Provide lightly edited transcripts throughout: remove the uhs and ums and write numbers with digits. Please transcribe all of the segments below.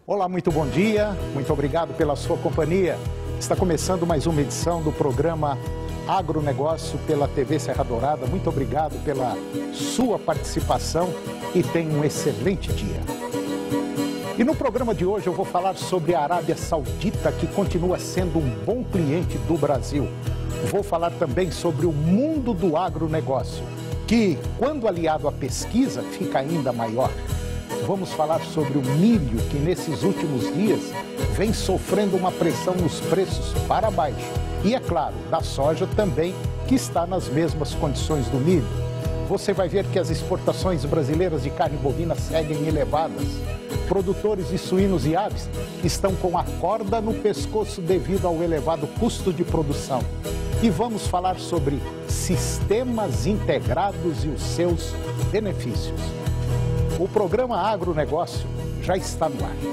Olá, muito bom dia, muito obrigado pela sua companhia. Está começando mais uma edição do programa Agronegócio pela TV Serra Dourada. Muito obrigado pela sua participação e tenha um excelente dia. E no programa de hoje eu vou falar sobre a Arábia Saudita, que continua sendo um bom cliente do Brasil. Vou falar também sobre o mundo do agronegócio, que, quando aliado à pesquisa, fica ainda maior. Vamos falar sobre o milho, que nesses últimos dias vem sofrendo uma pressão nos preços para baixo. E, é claro, da soja também, que está nas mesmas condições do milho. Você vai ver que as exportações brasileiras de carne bovina seguem elevadas. Produtores de suínos e aves estão com a corda no pescoço devido ao elevado custo de produção. E vamos falar sobre sistemas integrados e os seus benefícios. O programa Agronegócio já está no ar.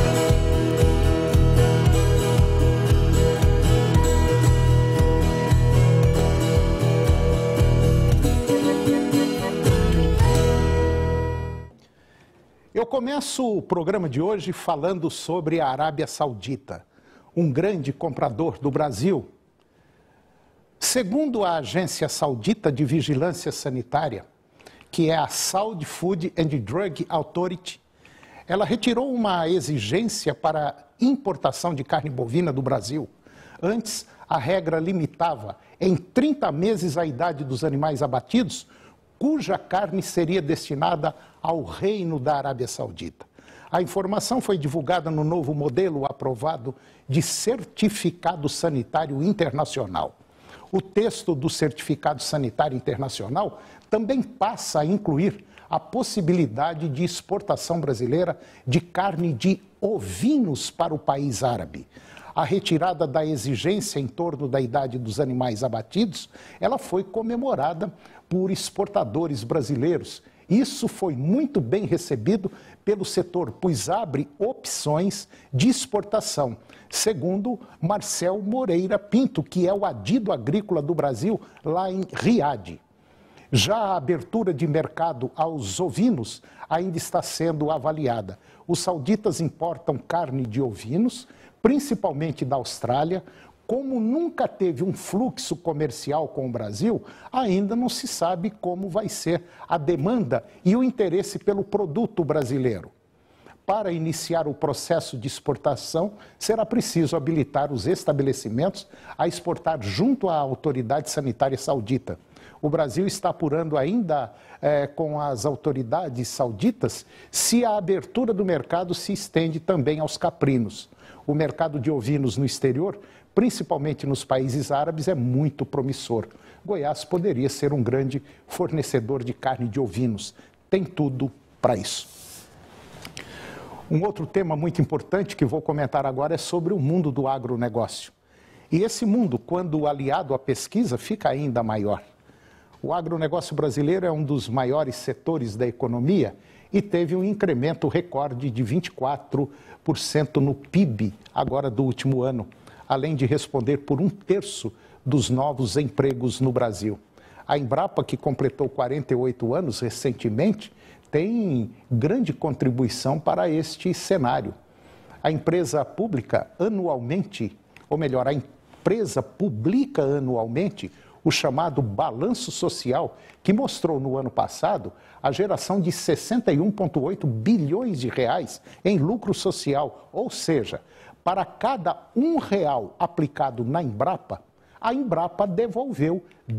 Eu começo o programa de hoje falando sobre a Arábia Saudita, um grande comprador do Brasil. Segundo a Agência Saudita de Vigilância Sanitária, que é a Saudi Food and Drug Authority, ela retirou uma exigência para importação de carne bovina do Brasil. Antes, a regra limitava em 30 meses a idade dos animais abatidos, cuja carne seria destinada ao Reino da Arábia Saudita. A informação foi divulgada no novo modelo aprovado de Certificado Sanitário Internacional. O texto do Certificado Sanitário Internacional também passa a incluir a possibilidade de exportação brasileira de carne de ovinos para o país árabe. A retirada da exigência em torno da idade dos animais abatidos, ela foi comemorada por exportadores brasileiros. Isso foi muito bem recebido pelo setor, pois abre opções de exportação, segundo Marcel Moreira Pinto, que é o adido agrícola do Brasil lá em Riad. Já a abertura de mercado aos ovinos ainda está sendo avaliada. Os sauditas importam carne de ovinos, principalmente da Austrália. Como nunca teve um fluxo comercial com o Brasil, ainda não se sabe como vai ser a demanda e o interesse pelo produto brasileiro. Para iniciar o processo de exportação, será preciso habilitar os estabelecimentos a exportar junto à autoridade sanitária saudita. O Brasil está apurando ainda com as autoridades sauditas se a abertura do mercado se estende também aos caprinos. O mercado de ovinos no exterior, principalmente nos países árabes, é muito promissor. Goiás poderia ser um grande fornecedor de carne de ovinos. Tem tudo para isso. Um outro tema muito importante que vou comentar agora é sobre o mundo do agronegócio. E esse mundo, quando aliado à pesquisa, fica ainda maior. O agronegócio brasileiro é um dos maiores setores da economia e teve um incremento recorde de 24% no PIB agora do último ano, além de responder por 1/3 dos novos empregos no Brasil. A Embrapa, que completou 48 anos recentemente, tem grande contribuição para este cenário. A empresa pública anualmente, ou melhor, a empresa publica anualmente o chamado balanço social, que mostrou no ano passado a geração de 61,8 bilhões de reais em lucro social, ou seja, para cada R$1 aplicado na Embrapa, a Embrapa devolveu R$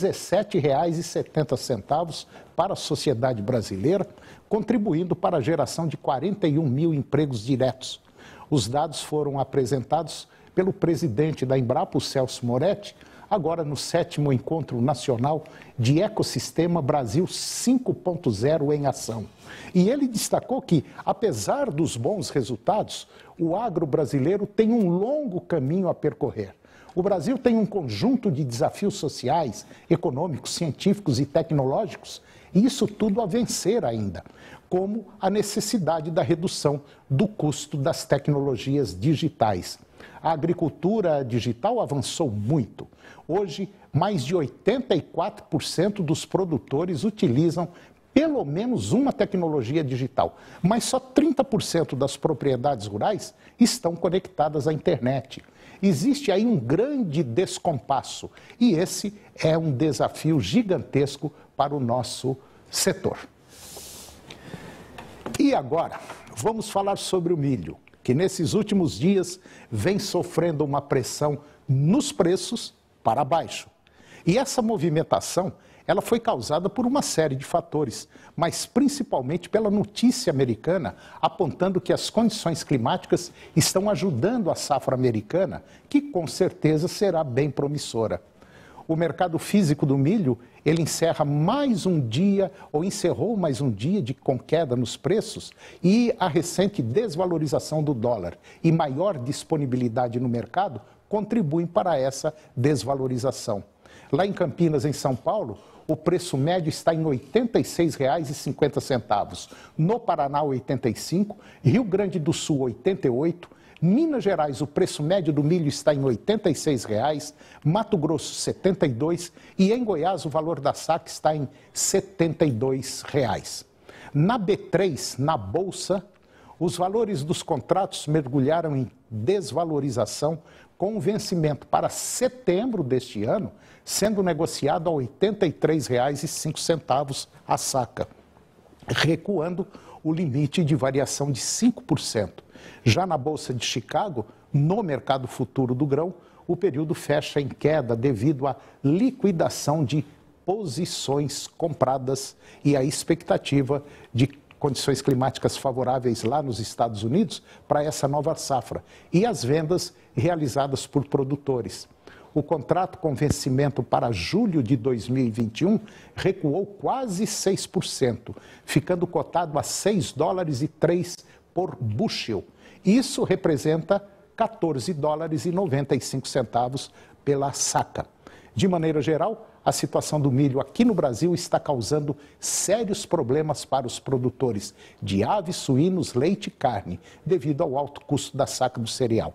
17,70 para a sociedade brasileira, contribuindo para a geração de 41 mil empregos diretos. Os dados foram apresentados pelo presidente da Embrapa, o Celso Moretti, agora no 7º Encontro Nacional de Ecossistema Brasil 5.0 em Ação. E ele destacou que, apesar dos bons resultados, o agro brasileiro tem um longo caminho a percorrer. O Brasil tem um conjunto de desafios sociais, econômicos, científicos e tecnológicos, e isso tudo a vencer ainda, como a necessidade da redução do custo das tecnologias digitais. A agricultura digital avançou muito. Hoje, mais de 84% dos produtores utilizam pelo menos uma tecnologia digital, mas só 30% das propriedades rurais estão conectadas à internet. Existe aí um grande descompasso e esse é um desafio gigantesco para o nosso setor. E agora, vamos falar sobre o milho, que nesses últimos dias vem sofrendo uma pressão nos preços para baixo. E essa movimentação, ela foi causada por uma série de fatores, mas principalmente pela notícia americana apontando que as condições climáticas estão ajudando a safra americana, que com certeza será bem promissora. O mercado físico do milho, ele encerrou mais um dia com queda nos preços e a recente desvalorização do dólar e maior disponibilidade no mercado contribuem para essa desvalorização. Lá em Campinas, em São Paulo, o preço médio está em R$ 86,50. No Paraná, R$ 85, Rio Grande do Sul, R$ 88, Minas Gerais, o preço médio do milho está em R$ 86,00, Mato Grosso, R$ 72 e em Goiás o valor da saca está em R$ 72,00. Na B3, na Bolsa, os valores dos contratos mergulharam em desvalorização com o vencimento para setembro deste ano, sendo negociado a R$ 83,05 a saca, recuando o limite de variação de 5%. Já na Bolsa de Chicago, no mercado futuro do grão, o período fecha em queda devido à liquidação de posições compradas e a expectativa de condições climáticas favoráveis lá nos Estados Unidos para essa nova safra e as vendas realizadas por produtores. O contrato com vencimento para julho de 2021 recuou quase 6%, ficando cotado a $6,03 por bushel. Isso representa $14,95 pela saca. De maneira geral, a situação do milho aqui no Brasil está causando sérios problemas para os produtores de aves, suínos, leite e carne, devido ao alto custo da saca do cereal.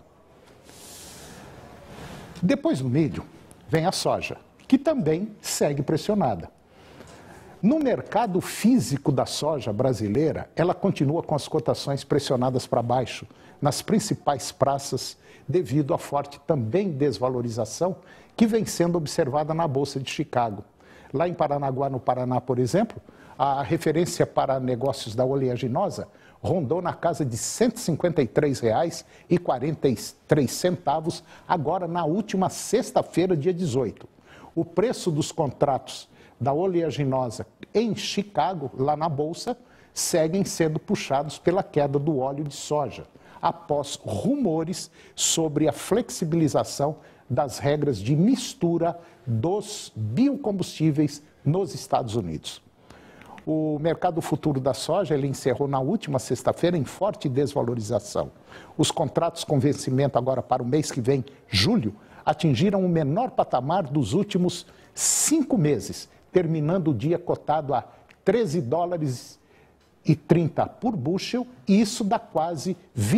Depois do milho, vem a soja, que também segue pressionada. No mercado físico da soja brasileira, ela continua com as cotações pressionadas para baixo nas principais praças, devido à forte também desvalorização que vem sendo observada na Bolsa de Chicago. Lá em Paranaguá, no Paraná, por exemplo, a referência para negócios da oleaginosa rondou na casa de R$ 153,43 agora na última sexta-feira, dia 18. O preço dos contratos da oleaginosa em Chicago, lá na Bolsa, seguem sendo puxados pela queda do óleo de soja, após rumores sobre a flexibilização das regras de mistura dos biocombustíveis nos Estados Unidos. O mercado futuro da soja ele encerrou na última sexta-feira em forte desvalorização. Os contratos com vencimento agora para o mês que vem, julho, atingiram o menor patamar dos últimos 5 meses, terminando o dia cotado a $13,30 por bushel, e isso dá quase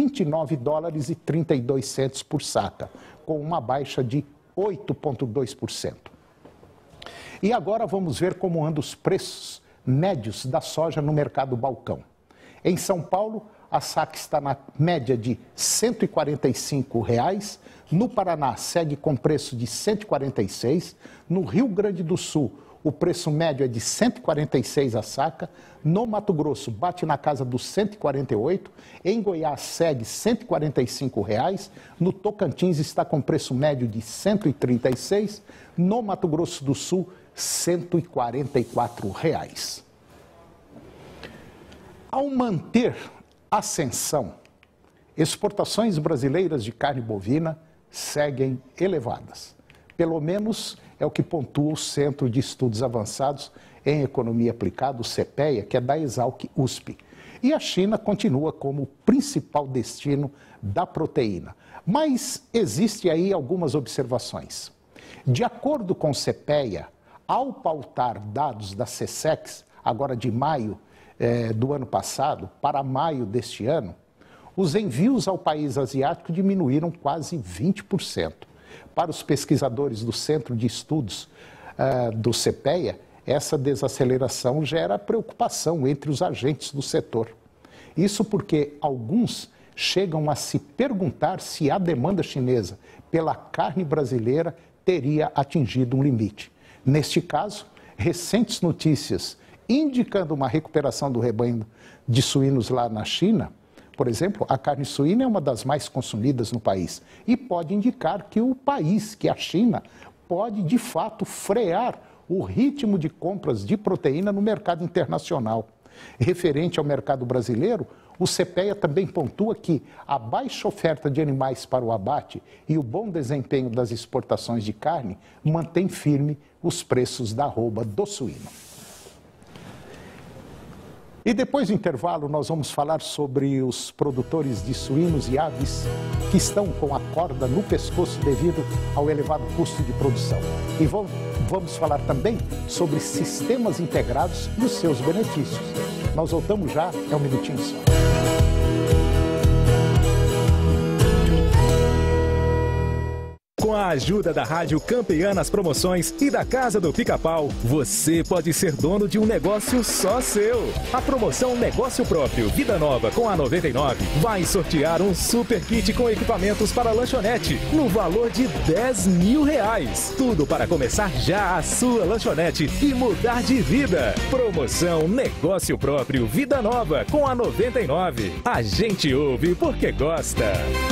$29,32 por saca, com uma baixa de 8,2%. E agora vamos ver como andam os preços médios da soja no mercado balcão. Em São Paulo, a saca está na média de R$ 145,00, no Paraná segue com preço de R$ 146,00, no Rio Grande do Sul o preço médio é de R$ 146,00 a saca, no Mato Grosso bate na casa dos R$ 148,00, em Goiás segue R$ 145,00, no Tocantins está com preço médio de R$ 136,00, no Mato Grosso do Sul R$ 144,00. Ao manter ascensão, exportações brasileiras de carne bovina seguem elevadas. Pelo menos é o que pontua o Centro de Estudos Avançados em Economia Aplicada, o CEPEA, que é da Exalc-USP. E a China continua como o principal destino da proteína. Mas existe aí algumas observações. De acordo com o CEPEA, ao pautar dados da SECEX, agora de maio do ano passado para maio deste ano, os envios ao país asiático diminuíram quase 20%. Para os pesquisadores do Centro de Estudos do CEPEA, essa desaceleração gera preocupação entre os agentes do setor. Isso porque alguns chegam a se perguntar se a demanda chinesa pela carne brasileira teria atingido um limite. Neste caso, recentes notícias indicando uma recuperação do rebanho de suínos lá na China, por exemplo, a carne suína é uma das mais consumidas no país e pode indicar que o país, que a China, pode de fato frear o ritmo de compras de proteína no mercado internacional. Referente ao mercado brasileiro, o CPEA também pontua que a baixa oferta de animais para o abate e o bom desempenho das exportações de carne mantém firme os preços da arroba do suíno. E depois do intervalo, nós vamos falar sobre os produtores de suínos e aves que estão com a corda no pescoço devido ao elevado custo de produção. E vamos falar também sobre sistemas integrados e os seus benefícios. Nós voltamos já, é um minutinho só. Com a ajuda da Rádio Campeã nas promoções e da Casa do Pica-Pau, você pode ser dono de um negócio só seu. A promoção Negócio Próprio Vida Nova com a 99 vai sortear um super kit com equipamentos para lanchonete no valor de R$10.000. Tudo para começar já a sua lanchonete e mudar de vida. Promoção Negócio Próprio Vida Nova com a 99. A gente ouve porque gosta.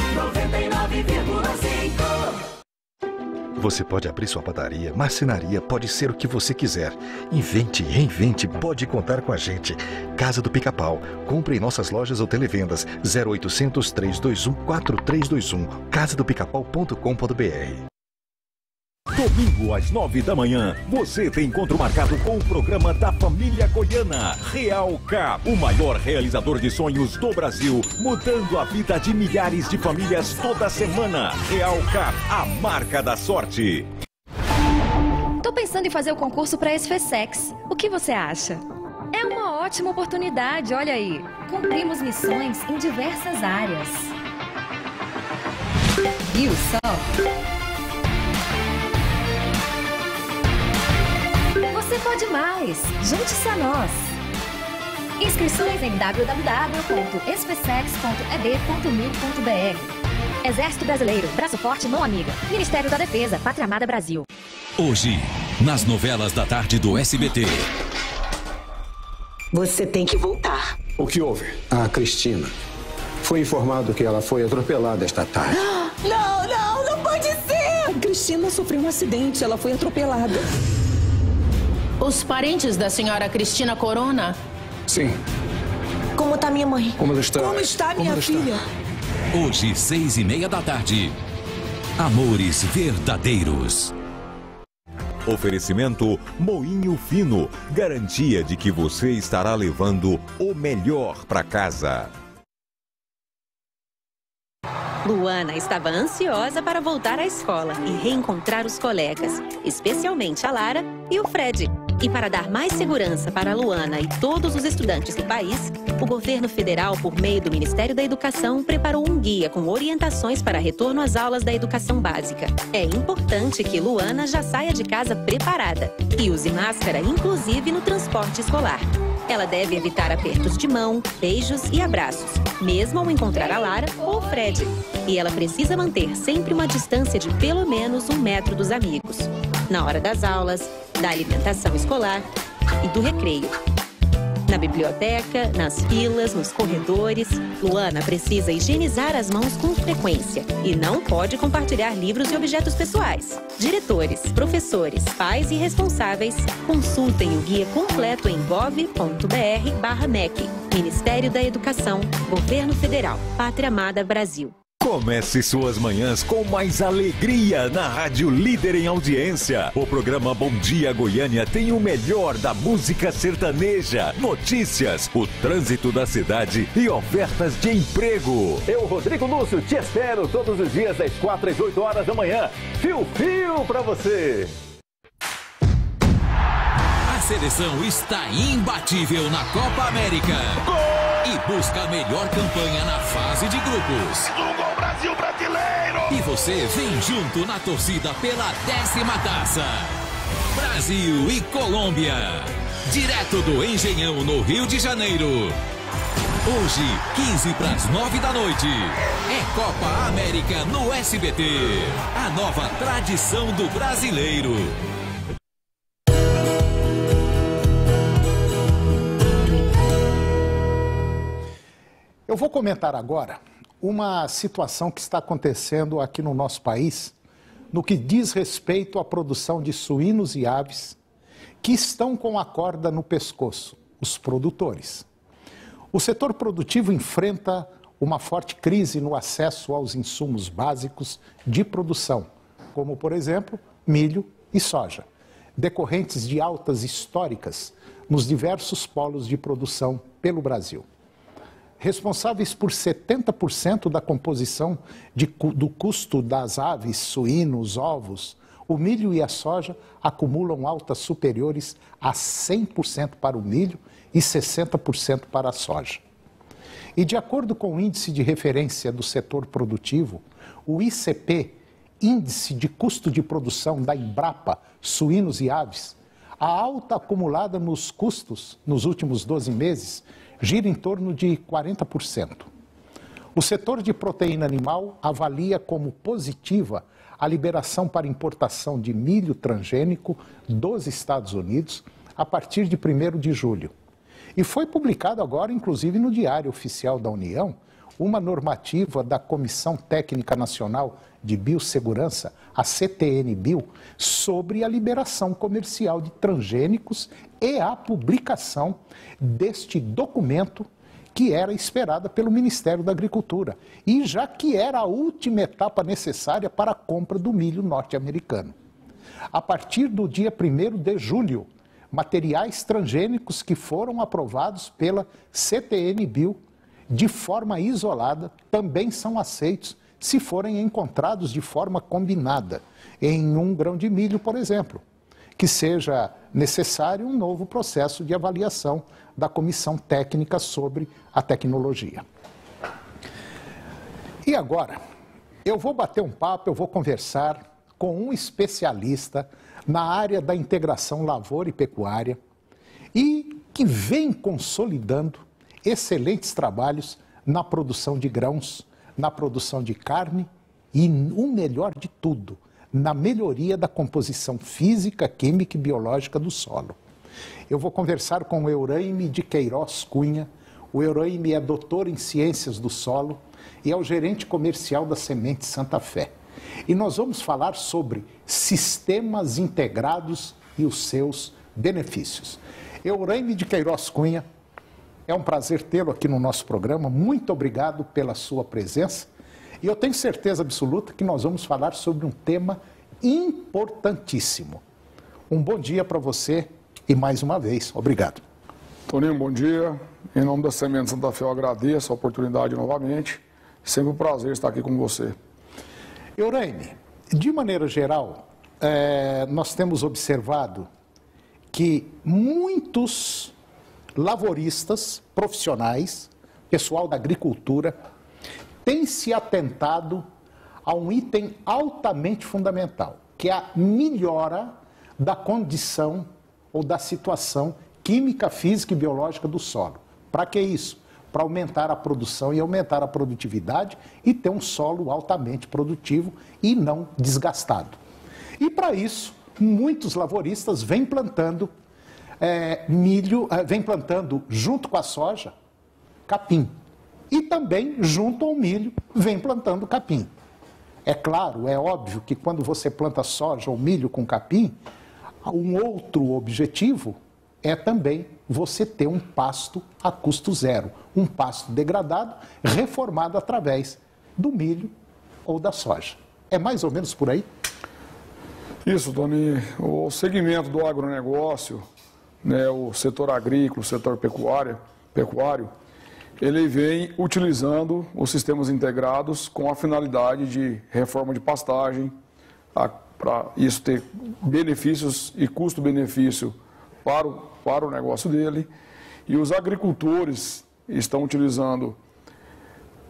99,5. Você pode abrir sua padaria, marcenaria, pode ser o que você quiser. Invente, reinvente, pode contar com a gente. Casa do Pica-Pau. Compre em nossas lojas ou televendas 0800 321 4321. casadopicapau.com.br. Domingo às 9 da manhã, você tem encontro marcado com o programa da família goiana, Real Cap, o maior realizador de sonhos do Brasil, mudando a vida de milhares de famílias toda semana. Real Cap, a marca da sorte. Tô pensando em fazer o concurso para SFSEX. O que você acha? É uma ótima oportunidade, olha aí. Cumprimos missões em diversas áreas. Viu só? Você pode mais! Junte-se a nós! Inscrições em www.spsex.eb.mil.br. Exército Brasileiro, Braço Forte, Mão Amiga. Ministério da Defesa, Pátria Amada Brasil. Hoje, nas novelas da tarde do SBT. Você tem que voltar. O que houve? A Cristina. Foi informado que ela foi atropelada esta tarde. Não pode ser! A Cristina sofreu um acidente, ela foi atropelada. Os parentes da senhora Cristina Corona? Sim. Como está minha mãe? Como ela está? Como está minha filha? Hoje, 6:30 da tarde. Amores verdadeiros. Oferecimento Moinho Fino. Garantia de que você estará levando o melhor para casa. Luana estava ansiosa para voltar à escola e reencontrar os colegas, especialmente a Lara e o Fred. E para dar mais segurança para a Luana e todos os estudantes do país, o governo federal, por meio do Ministério da Educação, preparou um guia com orientações para retorno às aulas da educação básica. É importante que Luana já saia de casa preparada e use máscara, inclusive no transporte escolar. Ela deve evitar apertos de mão, beijos e abraços, mesmo ao encontrar a Lara ou o Fred. E ela precisa manter sempre uma distância de pelo menos 1 metro dos amigos, na hora das aulas, da alimentação escolar e do recreio. Na biblioteca, nas filas, nos corredores, Luana precisa higienizar as mãos com frequência e não pode compartilhar livros e objetos pessoais. Diretores, professores, pais e responsáveis, consultem o guia completo em gov.br/MEC. Ministério da Educação, Governo Federal, Pátria Amada Brasil. Comece suas manhãs com mais alegria na Rádio Líder em Audiência. O programa Bom Dia Goiânia tem o melhor da música sertaneja, notícias, o trânsito da cidade e ofertas de emprego. Eu, Rodrigo Lúcio, te espero todos os dias das 4 às 8 horas da manhã. Fio pra você. A seleção está imbatível na Copa América. Gol! E busca a melhor campanha na fase de grupos. Do Gol Brasil Brasileiro! E você vem junto na torcida pela 10ª taça. Brasil! Brasil e Colômbia. Direto do Engenhão, no Rio de Janeiro. Hoje, 15 para as 9 da noite. É Copa América no SBT. A nova tradição do brasileiro. Eu vou comentar agora uma situação que está acontecendo aqui no nosso país, no que diz respeito à produção de suínos e aves, que estão com a corda no pescoço, os produtores. O setor produtivo enfrenta uma forte crise no acesso aos insumos básicos de produção, como, por exemplo, milho e soja, decorrentes de altas históricas nos diversos polos de produção pelo Brasil. Responsáveis por 70% da composição do custo das aves, suínos, ovos, o milho e a soja acumulam altas superiores a 100% para o milho e 60% para a soja. E de acordo com o índice de referência do setor produtivo, o ICP, Índice de Custo de Produção da Embrapa, Suínos e Aves, a alta acumulada nos custos nos últimos 12 meses gira em torno de 40%. O setor de proteína animal avalia como positiva a liberação para importação de milho transgênico dos Estados Unidos a partir de 1º de julho. E foi publicado agora, inclusive, no Diário Oficial da União, uma normativa da Comissão Técnica Nacional de Biossegurança, a CTN-Bio, sobre a liberação comercial de transgênicos e a publicação deste documento que era esperada pelo Ministério da Agricultura, e já que era a última etapa necessária para a compra do milho norte-americano. A partir do dia 1º de julho, materiais transgênicos que foram aprovados pela CTN-Bio de forma isolada também são aceitos se forem encontrados de forma combinada em um grão de milho, por exemplo, que seja necessário um novo processo de avaliação da comissão técnica sobre a tecnologia. E agora, eu vou bater um papo, eu vou conversar com um especialista na área da integração lavoura e pecuária e que vem consolidando excelentes trabalhos na produção de grãos, na produção de carne e, o melhor de tudo, na melhoria da composição física, química e biológica do solo. Eu vou conversar com o Euraime de Queiroz Cunha. O Euraime é doutor em Ciências do Solo e é o gerente comercial da Semente Santa Fé. E nós vamos falar sobre sistemas integrados e os seus benefícios. Euraime de Queiroz Cunha, é um prazer tê-lo aqui no nosso programa. Muito obrigado pela sua presença. E eu tenho certeza absoluta que nós vamos falar sobre um tema importantíssimo. Um bom dia para você e mais uma vez, obrigado. Toninho, bom dia. Em nome da Semente Santa Fé, eu agradeço a oportunidade novamente. Sempre um prazer estar aqui com você. Euraime, de maneira geral, nós temos observado que muitos lavouristas profissionais, pessoal da agricultura, têm se atentado a um item altamente fundamental, que é a melhora da condição ou da situação química, física e biológica do solo. Para que isso? Para aumentar a produção e aumentar a produtividade e ter um solo altamente produtivo e não desgastado. E para isso, muitos lavouristas vêm plantando milho, vem plantando junto com a soja, capim. E também, junto ao milho, vem plantando capim. É claro, é óbvio que quando você planta soja ou milho com capim, um outro objetivo é também você ter um pasto a custo zero. Um pasto degradado, reformado através do milho ou da soja. É mais ou menos por aí? Isso, Tony. O segmento do agronegócio, né, o setor agrícola, o setor pecuário, ele vem utilizando os sistemas integrados com a finalidade de reforma de pastagem, para isso ter benefícios e custo-benefício para o negócio dele. E os agricultores estão utilizando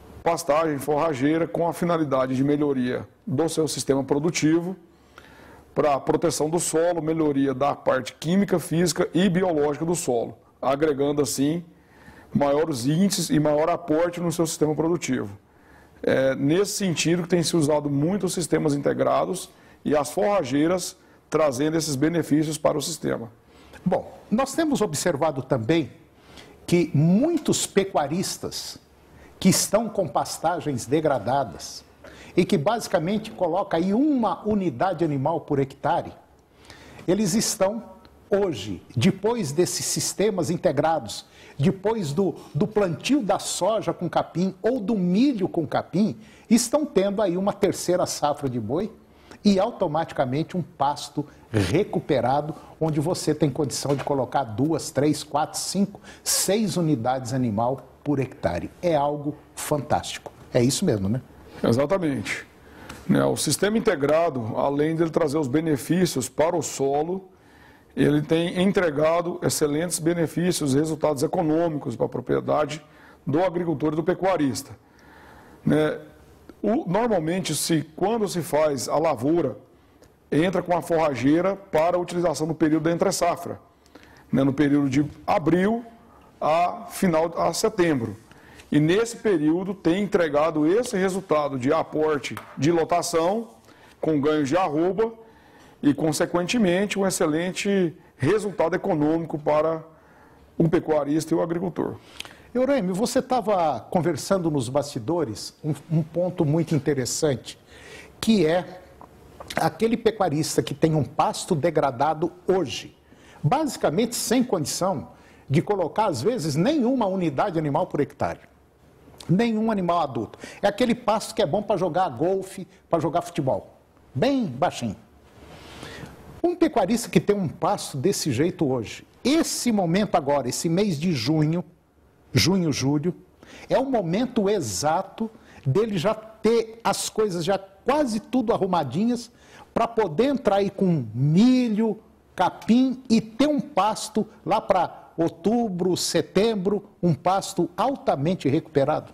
pastagem forrageira com a finalidade de melhoria do seu sistema produtivo, para a proteção do solo, melhoria da parte química, física e biológica do solo, agregando assim maiores índices e maior aporte no seu sistema produtivo. É nesse sentido que tem se usado muito os sistemas integrados e as forrageiras trazendo esses benefícios para o sistema. Bom, nós temos observado também que muitos pecuaristas que estão com pastagens degradadas e que basicamente colocam aí uma unidade animal por hectare, eles estão hoje, depois desses sistemas integrados, depois do plantio da soja com capim ou do milho com capim, estão tendo aí uma terceira safra de boi e automaticamente um pasto recuperado, onde você tem condição de colocar 2, 3, 4, 5, 6 unidades animal por hectare. É algo fantástico. É isso mesmo, né? Exatamente. O sistema integrado, além de ele trazer os benefícios para o solo, ele tem entregado excelentes benefícios e resultados econômicos para a propriedade do agricultor e do pecuarista. Normalmente, quando se faz a lavoura, entra com a forrageira para a utilização no período da entre-safra, no período de abril a setembro. E nesse período tem entregado esse resultado de aporte de lotação, com ganhos de arroba e, consequentemente, um excelente resultado econômico para o pecuarista e o agricultor. Eurêmio, você estava conversando nos bastidores um ponto muito interessante, que é aquele pecuarista que tem um pasto degradado hoje, basicamente sem condição de colocar, às vezes, nenhuma unidade animal por hectare. Nenhum animal adulto. É aquele pasto que é bom para jogar golfe, para jogar futebol. Bem baixinho. Um pecuarista que tem um pasto desse jeito hoje, esse momento agora, esse mês de junho, julho, é o momento exato dele já ter as coisas já quase tudo arrumadinhas para poder entrar aí com milho, capim e ter um pasto lá para outubro, setembro, um pasto altamente recuperado.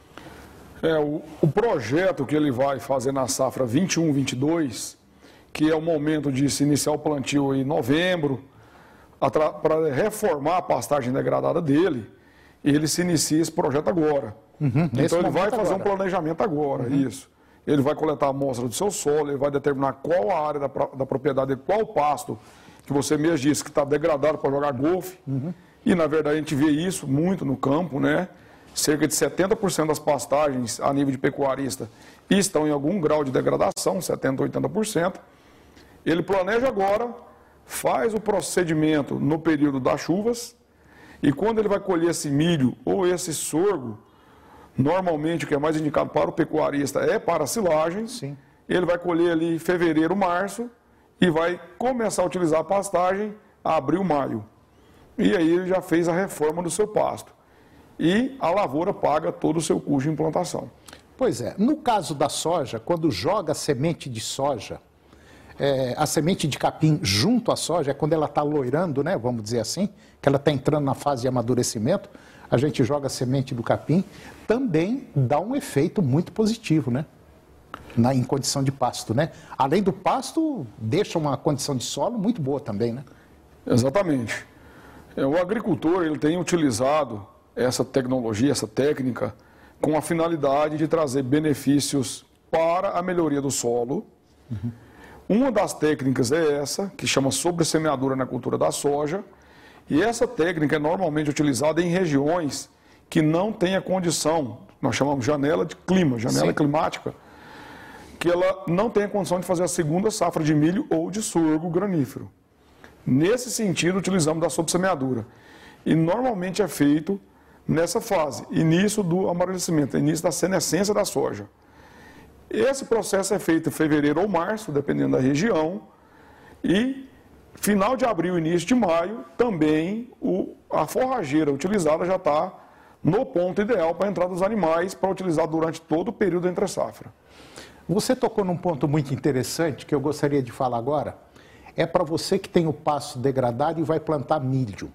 O projeto que ele vai fazer na safra 21-22, que é o momento de se iniciar o plantio em novembro, para reformar a pastagem degradada dele, ele se inicia esse projeto agora. Então ele vai fazer um planejamento agora, isso. Ele vai coletar a amostra do seu solo, ele vai determinar qual a área da propriedade, qual pasto que você mesmo disse que está degradado para jogar golfe. E, na verdade, a gente vê isso muito no campo, né? Cerca de 70% das pastagens a nível de pecuarista estão em algum grau de degradação, 70%, 80%. Ele planeja agora, faz o procedimento no período das chuvas, e quando ele vai colher esse milho ou esse sorgo, normalmente o que é mais indicado para o pecuarista é para a silagem. Sim. Ele vai colher ali em fevereiro, março, e vai começar a utilizar a pastagem abril, maio. E aí ele já fez a reforma do seu pasto. E a lavoura paga todo o seu custo de implantação. Pois é, no caso da soja, quando joga a semente de soja, a semente de capim junto à soja, é quando ela está loirando, né, vamos dizer assim, que ela está entrando na fase de amadurecimento, a gente joga a semente do capim, também dá um efeito muito positivo, né? Em condição de pasto, né? Além do pasto, deixa uma condição de solo muito boa também, né? Exatamente. O agricultor, ele tem utilizado essa tecnologia, essa técnica, com a finalidade de trazer benefícios para a melhoria do solo. Uma das técnicas é essa, que chama sobressemeadura na cultura da soja, e essa técnica é normalmente utilizada em regiões que não têm a condição, nós chamamos janela de clima, janela climática, que ela não tem a condição de fazer a segunda safra de milho ou de sorgo granífero. Nesse sentido, utilizamos da sobressemeadura. E normalmente é feito nessa fase, início do amadurecimento, início da senescência da soja. Esse processo é feito em fevereiro ou março, dependendo da região, e final de abril, início de maio, também a forrageira utilizada já está no ponto ideal para a entrada dos animais, para utilizar durante todo o período entre safra. Você tocou num ponto muito interessante que eu gostaria de falar agora. É para você que tem o pasto degradado e vai plantar milho.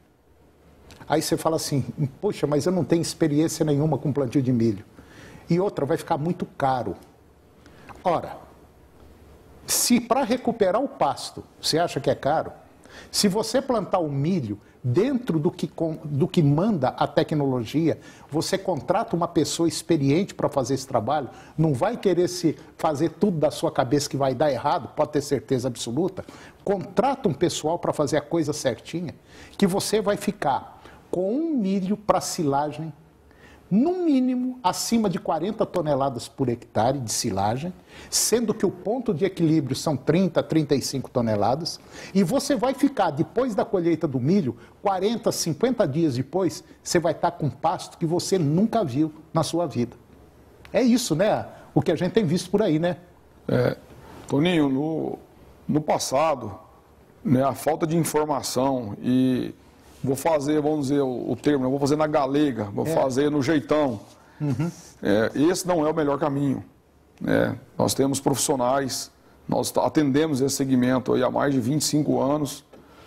Aí você fala assim, poxa, mas eu não tenho experiência nenhuma com plantio de milho. E outra, vai ficar muito caro. Ora, Se para recuperar o pasto, você acha que é caro? Se você plantar o milho dentro do que manda a tecnologia, você contrata uma pessoa experiente para fazer esse trabalho, não vai querer se fazer tudo da sua cabeça que vai dar errado, pode ter certeza absoluta. Contrata um pessoal para fazer a coisa certinha, que você vai ficar com um milho para silagem, no mínimo acima de 40 toneladas por hectare de silagem, sendo que o ponto de equilíbrio são 30, 35 toneladas, e você vai ficar, depois da colheita do milho, 40, 50 dias depois, você vai estar com pasto que você nunca viu na sua vida. É isso, né? O que a gente tem visto por aí, né? Toninho, no passado, né, a falta de informação e... Vou fazer, vamos dizer o termo, vou fazer na galega, vou fazer no jeitão. Esse não é o melhor caminho. Nós temos profissionais, nós atendemos esse segmento aí há mais de 25 anos,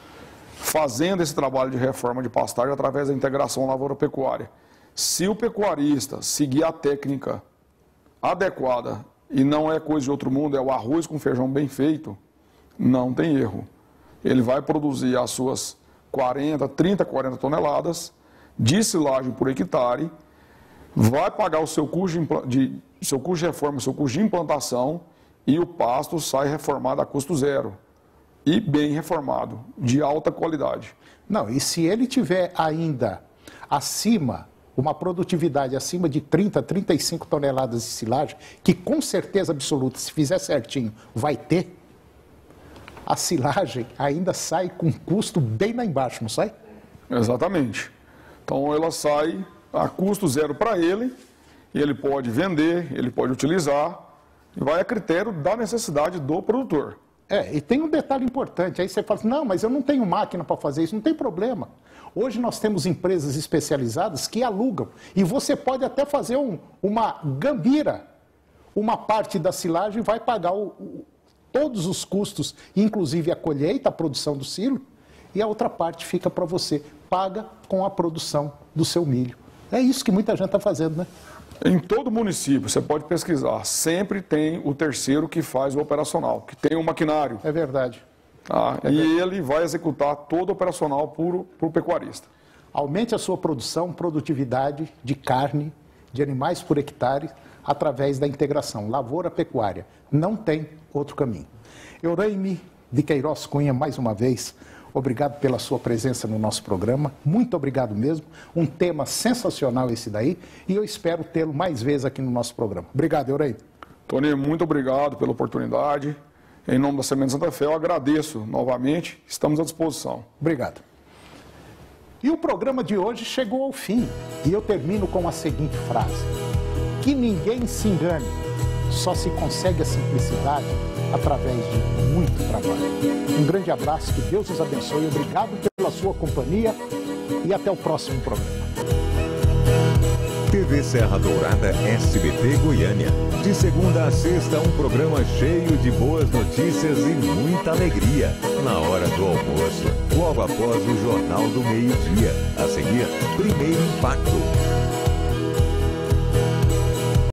fazendo esse trabalho de reforma de pastagem através da integração lavoura-pecuária. Se o pecuarista seguir a técnica adequada, e não é coisa de outro mundo, é o arroz com feijão bem feito, não tem erro. Ele vai produzir as suas 30, 40 toneladas de silagem por hectare, vai pagar o seu custo de reforma, o seu custo de implantação, e o pasto sai reformado a custo zero. E bem reformado, de alta qualidade. Não, e se ele tiver ainda acima, uma produtividade acima de 30, 35 toneladas de silagem, que com certeza absoluta, se fizer certinho, vai ter, a silagem ainda sai com custo bem lá embaixo, não sai? Exatamente. Então ela sai a custo zero para ele, ele pode vender, ele pode utilizar, e vai a critério da necessidade do produtor. E tem um detalhe importante, aí você fala assim, não, mas eu não tenho máquina para fazer isso, não tem problema. Hoje nós temos empresas especializadas que alugam, e você pode até fazer uma gambira, uma parte da silagem vai pagar todos os custos, inclusive a colheita, a produção do silo, e a outra parte fica para você, paga com a produção do seu milho. É isso que muita gente está fazendo, né? Em todo município, você pode pesquisar, sempre tem o terceiro que faz o operacional, que tem um maquinário. É verdade. E ele vai executar todo o operacional para o pecuarista. Aumente a sua produtividade de carne, de animais por hectare, através da integração lavoura-pecuária. Não tem outro caminho. Euraime de Queiroz Cunha, mais uma vez, obrigado pela sua presença no nosso programa. Muito obrigado mesmo. Um tema sensacional esse daí. E eu espero tê-lo mais vezes aqui no nosso programa. Obrigado, Euraime. Toninho, muito obrigado pela oportunidade. Em nome da Semente Santa Fé, eu agradeço novamente. Estamos à disposição. Obrigado. E o programa de hoje chegou ao fim. E eu termino com a seguinte frase. Que ninguém se engane. Só se consegue a simplicidade através de muito trabalho. Um grande abraço, que Deus os abençoe. Obrigado pela sua companhia e até o próximo programa. TV Serra Dourada SBT Goiânia. De segunda a sexta, um programa cheio de boas notícias e muita alegria. Na hora do almoço, logo após o Jornal do Meio-Dia. A seguir, Primeiro Impacto.